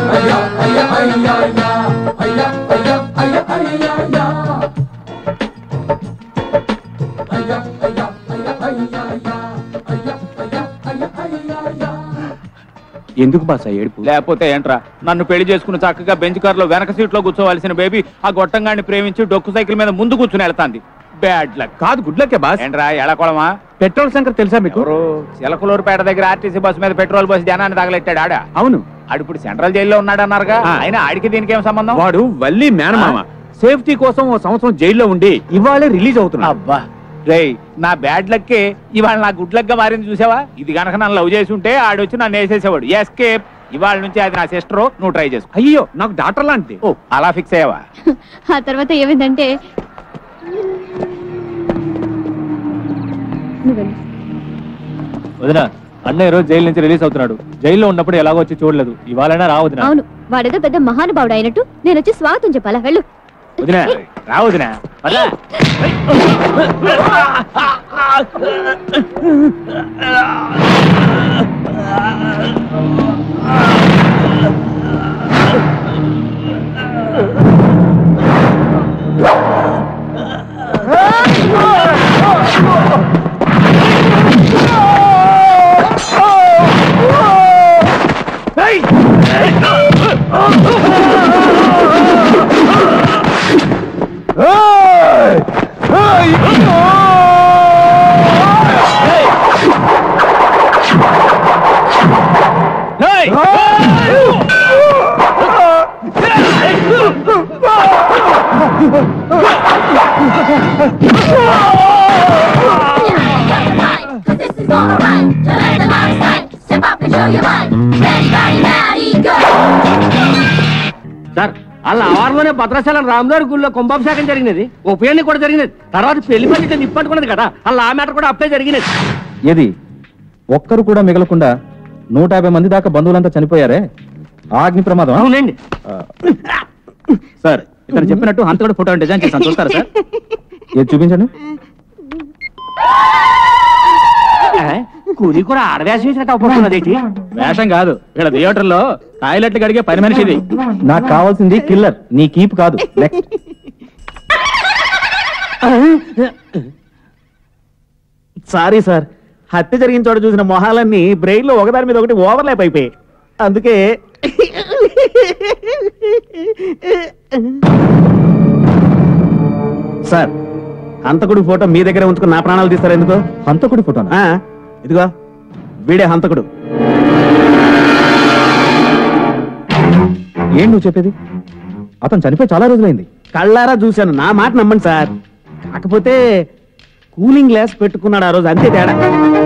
ఎందుకు బాస ఏడుపు? లేకపోతే ఏంట్రా, నన్ను పెళ్లి చేసుకుని చక్కగా బెంచ్ కార్ లో వెనక సీట్ లో కూర్చోవలసిన బేబీ ఆ గొట్టంగాన్ని ప్రేమించి డొక్కు సైకిల్ మీద ముందు కూర్చుని వెళ్తాంది. Bad luck. కాదు, గుడ్ లక్ బాస్. ఏంట్రా ఎడకొలమా? పెట్రోల్ శంకర్ తెలుసా మీకు? చిలకలూరుపేట దగ్గర ఆర్టీసీ బస్సు మీద పెట్రోల్ బస్సు జనాన్ని తగలెట్టాడు ఆడ. అవును, ఆడిప్పుడు సెంట్రల్ జైల్లో ఉన్నాడన్నారుగా. అయినా ఆడికి దీనికి ఏం సంబంధం? వాడు వల్లి మేనమామ. సేఫ్టీ కోసం ఓ సంవత్సరం జైల్లో ఉండి ఇవాళే రిలీజ్ అవుతున్నా. అబ్బా రేయ్, నా బ్యాడ్ లక్కే ఇవాళ నా గుడ్ లక్ గా మారింది చూసావా? ఇది గనక నన్ను లవ్ చేసి ఉంటే ఆడొచ్చి నన్ను వేసేసేవాడు. ఎస్కేప్. ఇవాళ నుంచి అది నా సిస్టర్, నువ్వు ట్రై చేసుకో. అయ్యో, నాకు డాక్టర్ లాంటిది. ఓ, అలా ఫిక్స్ అయ్యావా? ఆ తర్వాత ఏమైందంటే వదినా, అన్నయ్య రోజు జైలు నుంచి రిలీజ్ అవుతున్నాడు. జైల్లో ఉన్నప్పుడు ఎలాగో వచ్చి చూడలేదు, ఇవాళైనా రావద్దునా? అవును, వాడేదో పెద్ద మహానుభావుడు అయినట్టు నేను వచ్చి స్వాగతం చెప్పాలా? వెళ్ళు. వదినా, రావద్దునా? సార్, వాళ్ళ ఆవారంలోనే భద్రాచలం రాములారి గుళ్ళో కుంభాభిషేకం జరిగినది, ఉపయోగం కూడా జరిగినది. తర్వాత పెళ్లి పని నిప్పట్టుకున్నది కదా, వాళ్ళ ఆ మ్యాటర్ కూడా అప్లై జరిగినది. ఏది ఒక్కరు కూడా మిగలకుండా 150 మంది దాకా బంధువులంతా చనిపోయారే, ఆ అగ్ని ప్రమాదం? అవునండి సార్. ఇతను చెప్పినట్టు హంతకుడు ఫోటో డిజైన్ చేస్తాను, చూస్తారా సార్? ఏది చూపించండి. కూలి కూడా ఆడవేషం వేసినట్టు అవ్వకున్నది. వేషం కాదు, ఇక్కడ థియేటర్ లో టాయిలెట్లు కడిగే పని మనిషిది. నాకు కావాల్సింది కిల్లర్, నీ కీప్ కాదు. సారీ సార్, హత్య జరిగిన చోట చూసిన మొహాలన్నీ బ్రెయిన్ లో ఒకదాని మీద ఒకటి ఓవర్లాప్ అయిపోయాయి, అందుకే. సార్, హంతకుడి ఫోటో మీ దగ్గర ఉంచుకుని నా ప్రాణాలు తీస్తారు ఎందుకు? హంతకుడి ఫోటో? ఇదిగో వీడే హంతకుడు. ఏం నువ్వు చెప్పేది? అతను చనిపోయి చాలా రోజులైంది. కళ్ళారా చూశాను, నా మాట నమ్మండి సార్. కాకపోతే కూలింగ్ గ్లాస్ పెట్టుకున్నాడు ఆ రోజు, అంతే తేడా.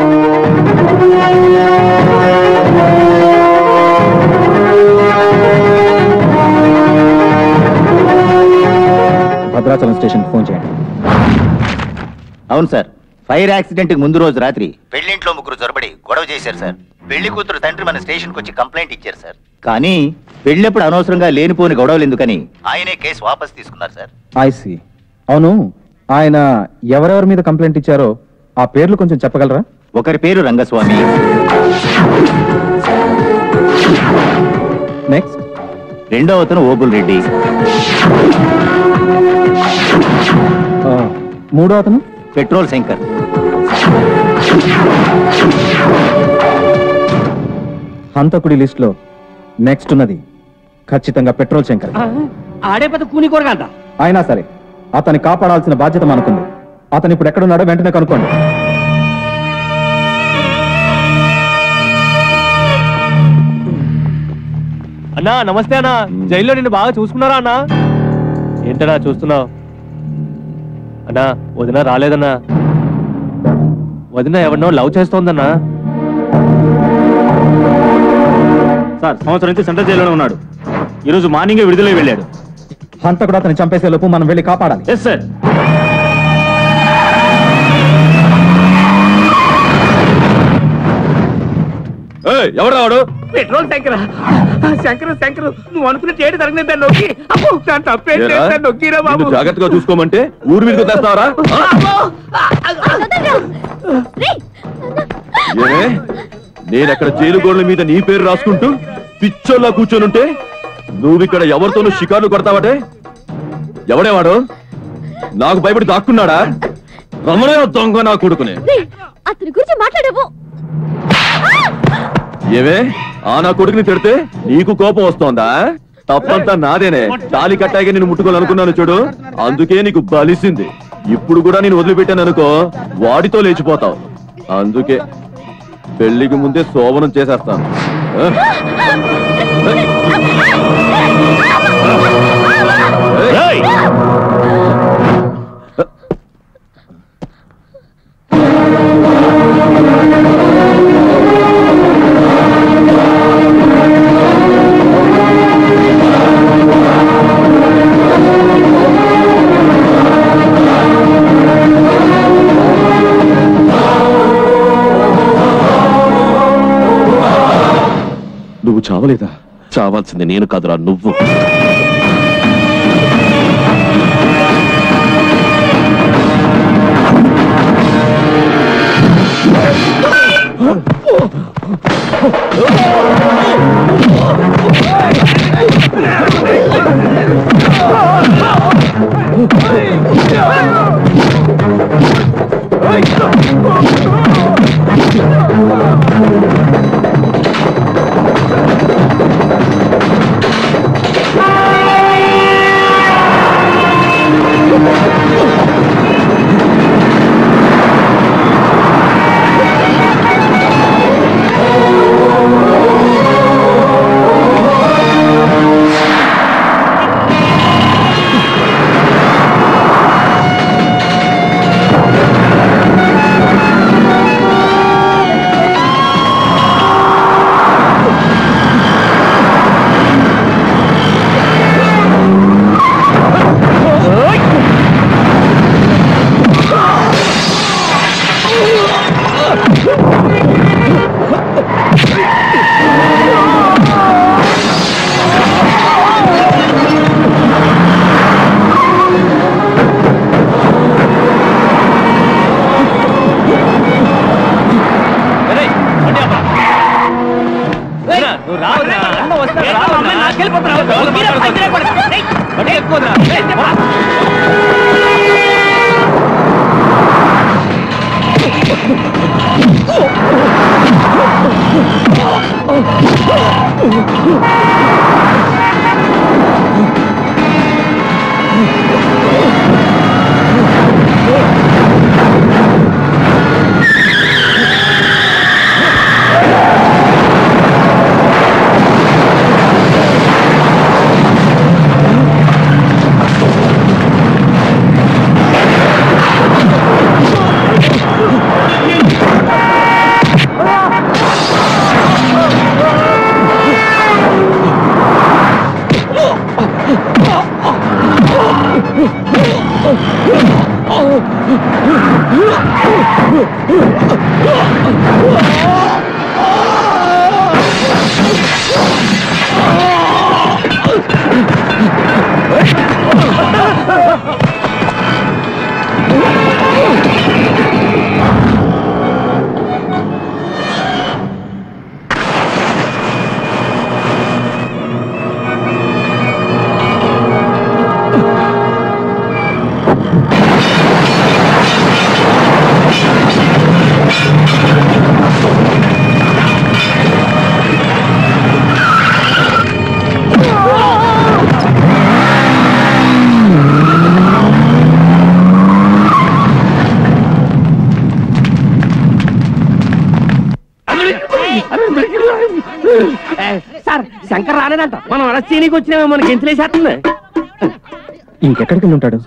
భద్రాచలం స్టేషన్ ఫోన్ చేయండి. అవును సార్, ఫైర్ యాక్సిడెంట్ కి ముందు రోజు రాత్రి పెళ్లింట్లో ముగ్గురు జొరబడి గొడవ చేశారు సార్. పెళ్లి కూతురు తండ్రి మన స్టేషన్ కు వచ్చి కంప్లైంట్ ఇచ్చారు సార్. కానీ పెళ్ళప్పుడు అనవసరంగా లేనిపోని గొడవలు ఎందుకని ఆయనే కేసు వాపస్ తీసుకున్నారు సార్. ఐసి. అవును, ఆయన ఎవరెవరి మీద కంప్లైంట్ ఇచ్చారో ఆ పేర్లు కొంచెం చెప్పగలరా? ఒకరి పేరు రంగస్వామి. నెక్స్ట్. రెండో అతను ఓబుల్ రెడ్డి. మూడో అతను పెట్రోల్ శంకర్. హంతకుడి లిస్ట్ లో నెక్స్ట్ ఉన్నది ఖచ్చితంగా పెట్రోల్ శంకర్. ఆడే పెద్ద కూని కూరగా. అయినా సరే అతన్ని కాపాడాల్సిన బాధ్యత మనకుంది. అతను ఇప్పుడు ఎక్కడున్నాడో వెంటనే కనుక్కోండి. అన్నా నమస్తే అన్నా, జైల్లో నిన్ను బాగా చూసుకున్నారా అన్నా? ఏంటన్నా చూస్తున్నావు? అన్నా వదిన రాలేదన్నా. వదిన ఎవరినో లవ్ చేస్తోందన్నా. సార్, సంవత్సరం నుంచి సెంట్రల్ జైల్లోనే ఉన్నాడు. ఈరోజు మార్నింగే విడుదలై వెళ్ళాడు. హంతకుడు అతన్ని చంపేసే లోపు మనం వెళ్ళి కాపాడాలి. Yes sir. ఎవరు రావాడు? పెట్రోల్ శంకర్. శంకర్ శంకర్, నువ్వు అనుకున్నట్టు ఏడు జరిగినట్టు నొక్కి. దాని తప్పేంటి నొక్కిరా బాబు. జాగ్రత్తగా చూసుకోమంటే ఊరు మీదకి తెస్తావరా? నేను అక్కడ జైలు గోడల మీద నీ పేరు రాసుకుంటూ పిచ్చోల్లా కూర్చొనుంటే నువ్విక్కడ ఎవరితోనూ షికార్లు కొడతావటే? ఎవడేవాడు? నాకు భయపడి దాక్కున్నాడా? రమణే దొంగ నా కొడుకునే. అతని గురించి మాట్లాడవు. ఏవే ఆ నా కొడుకుని తిడితే నీకు కోపం వస్తోందా? తప్పంతా నాదేనే. తాళి కట్టాగా నేను ముట్టుకోవాలనుకున్నాను చూడు, అందుకే నీకు బలిసింది. ఇప్పుడు కూడా నేను వదిలిపెట్టాను అనుకో, వాడితో లేచిపోతావు. అందుకే పెళ్లికి ముందే శోభనం చేసేస్తాను. నువ్వు చావలేదా? చావాల్సింది నేను కాదురా, నువ్వు. సార్ శంకర్ రాలేదంట, మనం అరెస్ట్ చేయడానికి వచ్చినా మనకి ఎంతలేసేస్తుంది. ఇంకెక్కడికి వెళ్ళి ఉంటాడు?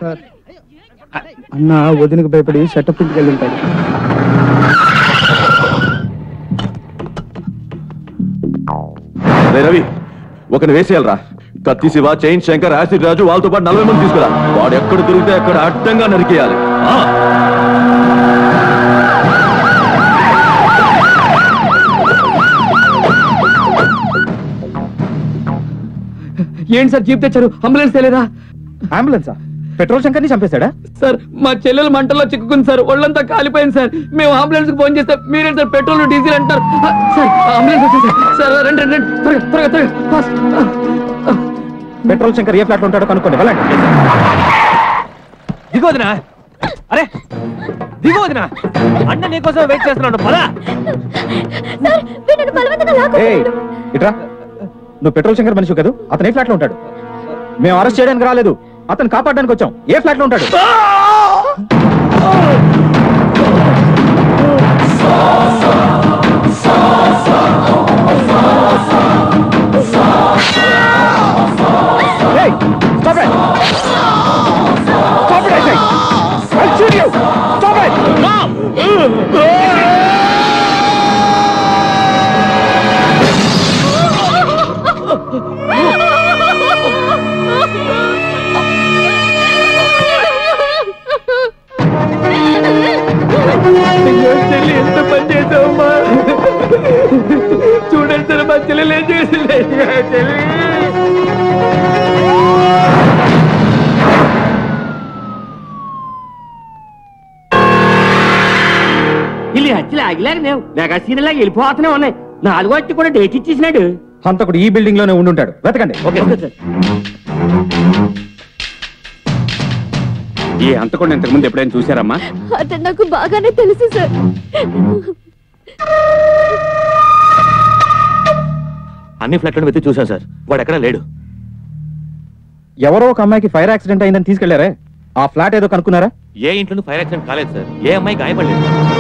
అన్న వదినకు భయపడి సెటప్ ఇంటికి వెళ్ళి ఉంటాడు. రవి, ఒకని వేసేయాలరా. కత్తి శివ, చైన్ శంకర్, యాసిడ్ రాజు, వాళ్ళతో పాటు 40 మంది తీసుకురా. వాడు ఎక్కడ దొరికితే అక్కడ అడ్డంగా నరికేయాలి. ఏంటి సార్ జీప్ తెచ్చారు, అంబులెన్స్ తెలియదా? అంబులెన్సా? పెట్రోల్ శంకర్ని చంపేశాడా? సార్ మా చెల్లెలు మంటల్లో చిక్కుకుంది సార్, ఒళ్ళంతా కాలిపోయింది సార్. మేము అంబులెన్స్ కి ఫోన్ చేస్తే మీరేం సార్ పెట్రోల్ డీజిల్ అంటారు. సార్ అంబులెన్స్ వచ్చింది సార్. రండి రండి త్వరగా త్వరగా త్వరగా ఫాస్ట్. పెట్రోల్ శంకర్ ఏ ఫ్లాట్ లో ఉంటాడో కనుక్కోండి, వెళ్ళండి. దిగోదినా, అరే దిగోదినా, అన్న నీకోసం వెయిట్ చేస్తున్నాడు. పదా ఇట్రా, నువ్వు పెట్రోల్ శంకర్ మనిషి కదా, అతను ఏ ఫ్లాట్ లో ఉంటాడు? మేము అరెస్ట్ చేయడానికి రాలేదు, అతను కాపాడడానికి వచ్చాం. ఏ ఫ్లాట్ లో ఉంటాడు? Stop it! Stop it, I say! I'll shoot you! Stop it! Mom! ఎంత పని చేసావమ్మా, చూడండి సార్ మా చెల్లెలు ఏం చేసింది. వీళ్ళు హత్యలు ఆగిలాగా లేవు, మెగా సీరియల్ లాగా వెళ్ళిపోతూనే ఉన్నాయి. 4వ హత్య కూడా డేట్ ఇచ్చేసినాడు. హంతకుడు ఈ బిల్డింగ్ లోనే ఉండుంటాడు, వెతకండి. Okay sir. ఈ హంతకుడిని ఇంతకు ముందు ఎప్పుడైనా చూసారమ్మా? అతను నాకు బాగానే తెలుసు సార్. అన్ని ఫ్లాట్లను వెతికి చూసాం సార్, వాడు ఎక్కడా లేడు. ఎవరో ఒక అమ్మాయికి ఫైర్ యాక్సిడెంట్ అయిందని తీసుకెళ్లారే, ఆ ఫ్లాట్ ఏదో కనుక్కున్నారా? ఏ ఇంట్లోనూ ఫైర్ యాక్సిడెంట్ కాలేదు సార్, ఏ అమ్మాయి గాయపడలేదు.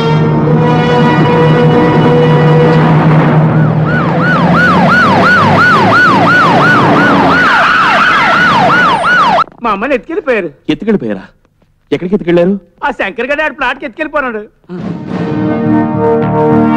మా అమ్మని ఎత్తుకెళ్ళిపోయారు. ఎత్తుకెళ్ళిపోయారా? ఎక్కడికి ఎత్తుకెళ్లారు? ఆ శంకర్ గడి ఆడు ప్లాట్కి ఎత్తుకెళ్ళిపోయాడు.